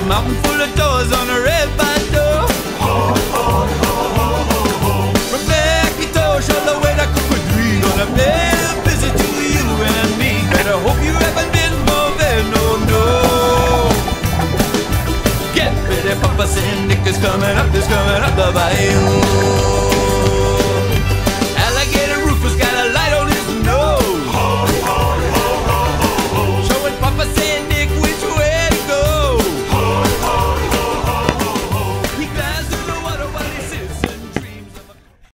mountain full of doors on a red barn door. From there, Quito, show the way to Cuckoo, gonna pay a visit to you and me. Better hope you haven't been moving, no, no. Get ready, Papa Syndic is coming up the bayou.